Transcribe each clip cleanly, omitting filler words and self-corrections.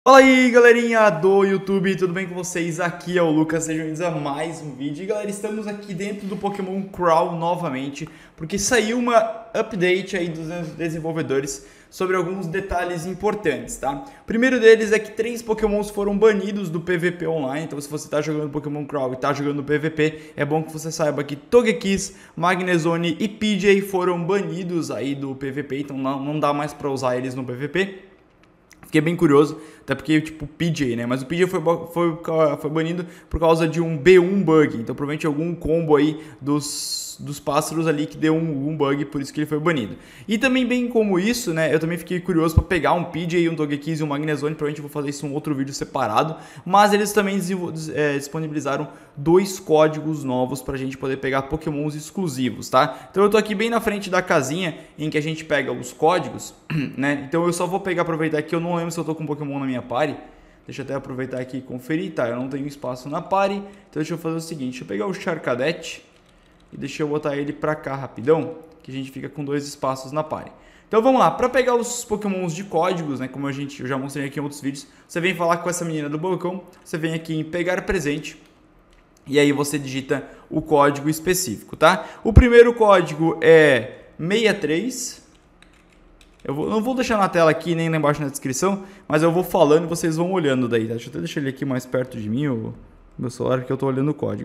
Fala aí, galerinha do YouTube, tudo bem com vocês? Aqui é o Lucas, sejam bem-vindos a mais um vídeo. E galera, estamos aqui dentro do Pokémon Crawl novamente, porque saiu uma update aí dos desenvolvedores sobre alguns detalhes importantes, tá? O primeiro deles é que 3 Pokémons foram banidos do PVP online, então se você está jogando Pokémon Crawl e está jogando no PVP, é bom que você saiba que Togekiss, Magnezone e PJ foram banidos aí do PVP, então não dá mais para usar eles no PVP. Fiquei bem curioso, até porque, tipo, PJ, né? Mas o PJ foi banido por causa de um B1 bug. Então, provavelmente algum combo aí dos pássaros ali que deu um bug, por isso que ele foi banido. E também, bem como isso, né? Eu também fiquei curioso para pegar um PJ, um Togekiss e um Magnezone. Provavelmente eu vou fazer isso em um outro vídeo separado. Mas eles também disponibilizaram 2 códigos novos pra gente poder pegar Pokémons exclusivos, tá? Então eu tô aqui bem na frente da casinha em que a gente pega os códigos, né? Então eu só vou aproveitar que eu não lembro se eu tô com Pokémon na minha party. Deixa eu até aproveitar aqui e conferir, tá? Eu não tenho espaço na party, então deixa eu fazer o seguinte, deixa eu pegar o Charcadet e deixa eu botar ele pra cá rapidão, que a gente fica com 2 espaços na party. Então vamos lá, para pegar os Pokémons de códigos, né, como eu já mostrei aqui em outros vídeos, você vem falar com essa menina do balcão, você vem aqui em pegar presente, e aí você digita o código específico, tá? O primeiro código é 63. Não vou deixar na tela aqui, nem lá embaixo na descrição, mas eu vou falando e vocês vão olhando daí, tá? Deixa eu até deixar ele aqui mais perto de mim, o meu celular, porque eu tô olhando o código.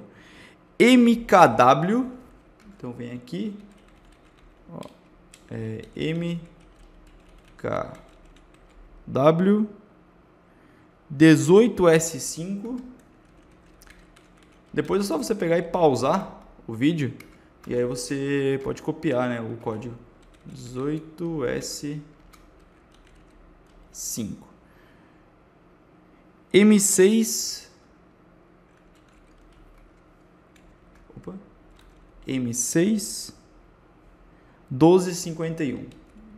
MKW. Então vem aqui. Ó, MKW 18S5. Depois é só você pegar e pausar o vídeo e aí você pode copiar, né, o código 18S5 M6 M6 1251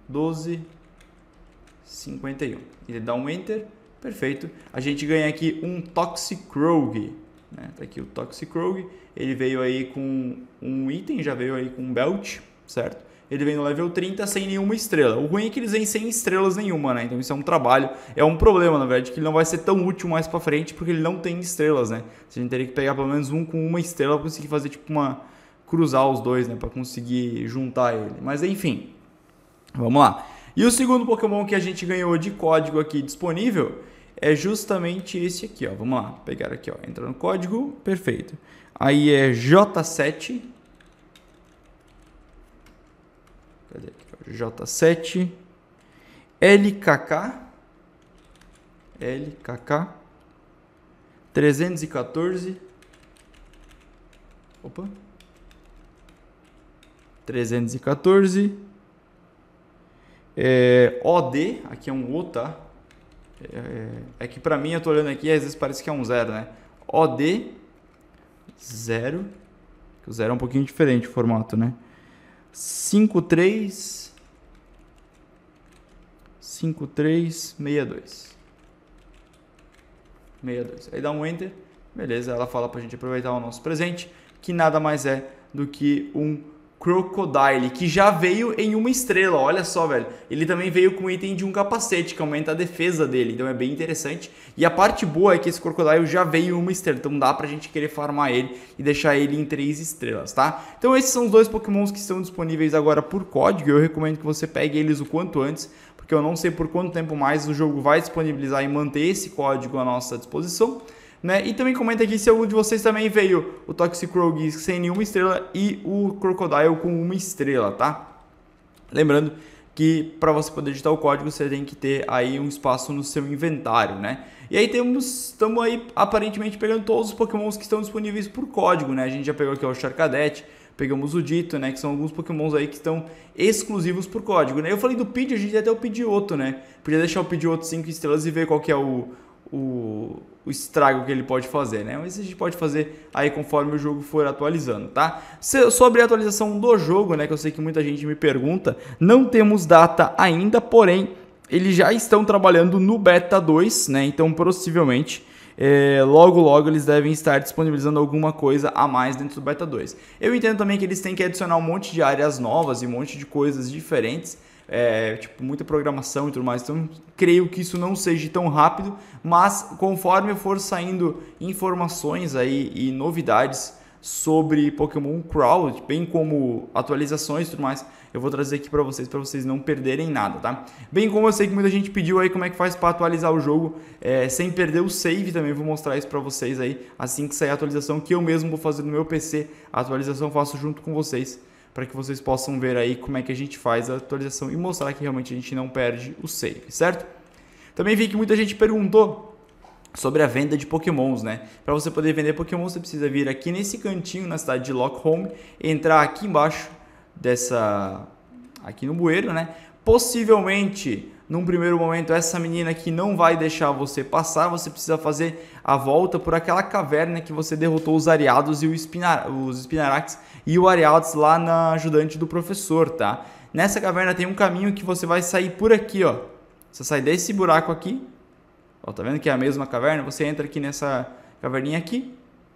1251. Ele dá um enter, perfeito. A gente ganha aqui um Toxicroak, né? Tá aqui o Toxicroak, ele veio aí com um item, já veio aí com um belt, certo? Ele vem no level 30 sem nenhuma estrela. O ruim é que eles vêm sem estrelas nenhuma, né? Então isso é um trabalho, é um problema, na verdade, que ele não vai ser tão útil mais pra frente, porque ele não tem estrelas, né? A gente teria que pegar pelo menos um com uma estrela pra conseguir fazer tipo cruzar os dois, né? Pra conseguir juntar ele. Mas enfim, vamos lá. E o segundo Pokémon que a gente ganhou de código aqui disponível é justamente esse aqui, ó. Vamos lá, pegar aqui, ó. Entra no código, perfeito. Aí é J7. Cadê aqui? J7 LKK 314. Opa. 314. OD, aqui é um O, tá? É que pra mim, eu tô olhando aqui, às vezes parece que é um 0, né? OD 0. O 0 é um pouquinho diferente o formato, né? 5362. Aí dá um enter. Beleza, ela fala pra gente aproveitar o nosso presente, que nada mais é do que um Crocodile, que já veio em uma estrela, olha só, velho. Ele também veio com o item de um capacete, que aumenta a defesa dele, então é bem interessante. E a parte boa é que esse Crocodile já veio em uma estrela, então dá pra gente querer farmar ele e deixar ele em 3 estrelas, tá? Então esses são os 2 Pokémons que estão disponíveis agora por código, eu recomendo que você pegue eles o quanto antes, porque eu não sei por quanto tempo mais o jogo vai disponibilizar e manter esse código à nossa disposição. Né? E também comenta aqui se algum de vocês também veio o Toxicroak sem nenhuma estrela e o Crocodile com uma estrela, tá? Lembrando que para você poder digitar o código você tem que ter aí um espaço no seu inventário, né? E aí estamos aí aparentemente pegando todos os Pokémons que estão disponíveis por código, né? A gente já pegou aqui o Charcadet, pegamos o Ditto, né? Que são alguns Pokémons aí que estão exclusivos por código, né? Eu falei do Pidgey, a gente tem até o Pidgeotto, né? Podia deixar o Pidgeotto 5 estrelas e ver qual que é o estrago que ele pode fazer, né? Mas a gente pode fazer aí conforme o jogo for atualizando, tá? Sobre a atualização do jogo, né? Que eu sei que muita gente me pergunta, não temos data ainda, porém eles já estão trabalhando no Beta 2, né? Então possivelmente logo eles devem estar disponibilizando alguma coisa a mais dentro do Beta 2. Eu entendo também que eles têm que adicionar um monte de áreas novas e um monte de coisas diferentes, tipo, muita programação e tudo mais. Então, creio que isso não seja tão rápido, mas conforme for saindo informações aí e novidades sobre Pokémon Crawl, bem como atualizações e tudo mais, eu vou trazer aqui para vocês não perderem nada, tá? Bem como eu sei que muita gente pediu aí como é que faz para atualizar o jogo sem perder o save, também vou mostrar isso para vocês aí assim que sair a atualização, que eu mesmo vou fazer no meu PC, a atualização eu faço junto com vocês, para que vocês possam ver aí como é que a gente faz a atualização e mostrar que realmente a gente não perde o save, certo? Também vi que muita gente perguntou sobre a venda de Pokémons, né? Para você poder vender Pokémon, você precisa vir aqui nesse cantinho na cidade de Lock Home, entrar aqui embaixo aqui no bueiro, né? Possivelmente, num primeiro momento, essa menina aqui não vai deixar você passar, você precisa fazer a volta por aquela caverna que você derrotou os Ariados e os Spinarax e o Ariados lá na ajudante do professor, tá? Nessa caverna tem um caminho que você vai sair por aqui, ó. Você sai desse buraco aqui, ó, tá vendo que é a mesma caverna? Você entra aqui nessa caverninha aqui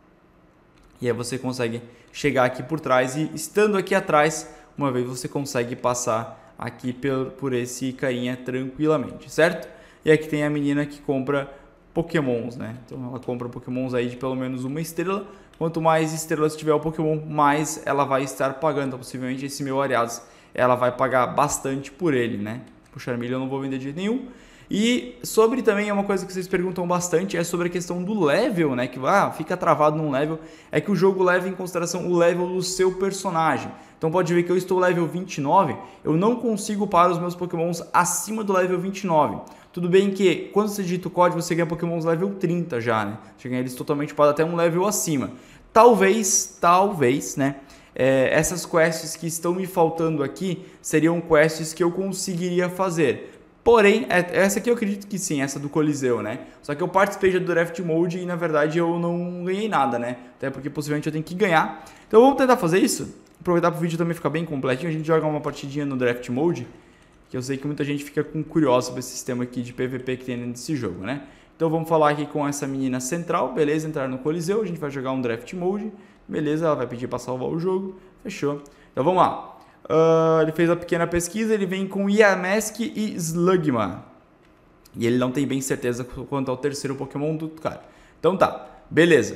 e aí você consegue chegar aqui por trás e estando aqui atrás, uma vez você consegue passar aqui por esse carinha tranquilamente, certo? E aqui tem a menina que compra Pokémons, né? Então ela compra Pokémons aí de pelo menos uma estrela. Quanto mais estrelas tiver o Pokémon, mais ela vai estar pagando. Então, possivelmente esse meu Ariados, ela vai pagar bastante por ele, né? O Charmeleon eu não vou vender de jeito nenhum. E sobre também uma coisa que vocês perguntam bastante é sobre a questão do level, né? Que fica travado num level. É que o jogo leva em consideração o level do seu personagem. Então pode ver que eu estou level 29, eu não consigo para os meus Pokémons acima do level 29. Tudo bem que quando você digita o código você ganha Pokémons level 30 já, né? Você ganha eles totalmente para até um level acima. Talvez, né? Essas quests que estão me faltando aqui seriam quests que eu conseguiria fazer. Porém, essa aqui eu acredito que sim, essa do Coliseu, né? Só que eu participei já do Draft Mode e na verdade eu não ganhei nada, né? Até porque possivelmente eu tenho que ganhar. Então vamos tentar fazer isso? Aproveitar para o vídeo também ficar bem completinho. A gente joga uma partidinha no Draft Mode, que eu sei que muita gente fica curiosa sobre esse sistema aqui de PVP que tem dentro desse jogo, né? Então vamos falar aqui com essa menina central, beleza? Entrar no Coliseu, a gente vai jogar um Draft Mode, beleza? Ela vai pedir para salvar o jogo, fechou. Então vamos lá. Ele fez a pequena pesquisa, ele vem com Yamask e Slugma. E ele não tem bem certeza quanto ao terceiro Pokémon do cara. Então tá, beleza.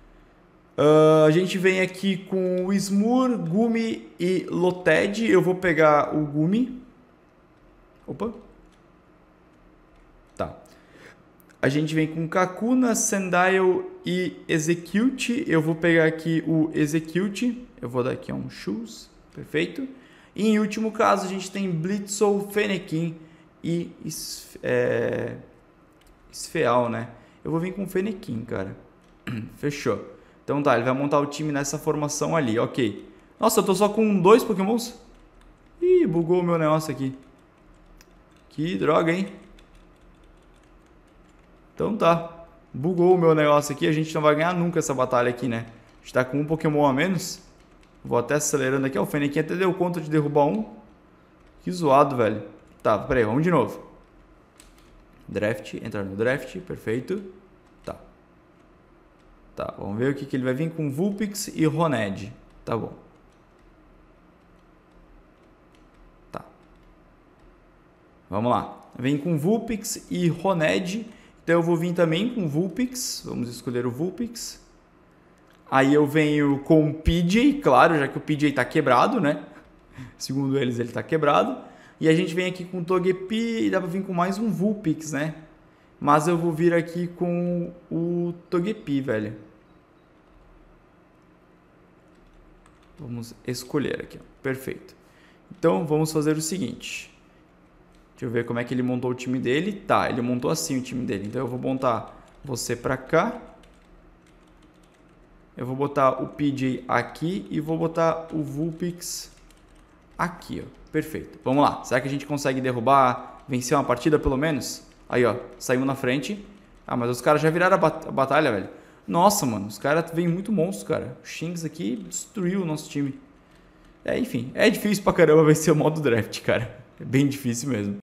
A gente vem aqui com o Smur, Gumi e Loted. Eu vou pegar o Gumi. Opa. Tá. A gente vem com Kakuna, Sandile e Execute. Eu vou pegar aqui o Execute. Eu vou dar aqui um Shoes. Perfeito. E em último caso, a gente tem Blitzle, Fennekin e Esfeal, né? Eu vou vir com Fennekin, cara. Fechou. Então tá, ele vai montar o time nessa formação ali, ok. Nossa, eu tô só com 2 Pokémons? Ih, bugou o meu negócio aqui. Que droga, hein? Então tá. Bugou o meu negócio aqui, a gente não vai ganhar nunca essa batalha aqui, né? A gente tá com um Pokémon a menos. Vou até acelerando aqui. Ó, o Fennekin até deu conta de derrubar um. Que zoado, velho. Tá, peraí, vamos de novo. Draft, entrar no draft, perfeito. Tá. Tá, vamos ver o que ele vai vir com Vulpix e Roned. Tá bom. Tá. Vamos lá. Vem com Vulpix e Roned. Então eu vou vir também com Vulpix. Vamos escolher o Vulpix. Aí eu venho com o PJ, claro, já que o PJ tá quebrado, né? Segundo eles, ele tá quebrado. E a gente vem aqui com o Togepi e dá pra vir com mais um Vulpix, né? Mas eu vou vir aqui com o Togepi, velho. Vamos escolher aqui, ó. Perfeito. Então, vamos fazer o seguinte. Deixa eu ver como é que ele montou o time dele. Tá, ele montou assim o time dele. Então, eu vou montar você pra cá. Eu vou botar o PJ aqui e vou botar o Vulpix aqui, ó. Perfeito. Vamos lá. Será que a gente consegue derrubar, vencer uma partida pelo menos? Aí, ó. Saímos na frente. Ah, mas os caras já viraram a batalha, velho. Nossa, mano. Os caras vêm muito monstros, cara. O Shinx aqui destruiu o nosso time. Enfim. É difícil pra caramba vencer o modo draft, cara. É bem difícil mesmo.